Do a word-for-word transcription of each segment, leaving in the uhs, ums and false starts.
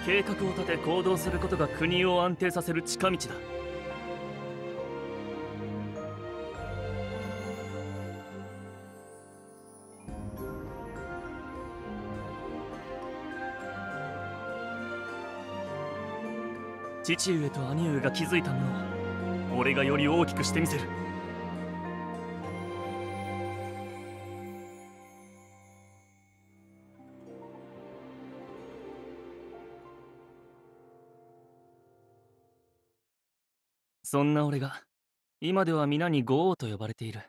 計画を立て行動することが国を安定させる近道だ。父上と兄上が築いたものを俺がより大きくしてみせる。そんな俺が今では皆に五王と呼ばれている。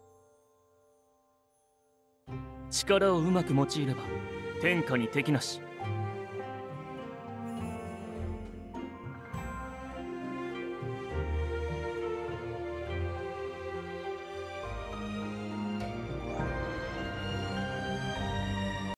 力をうまく用いれば天下に敵なし。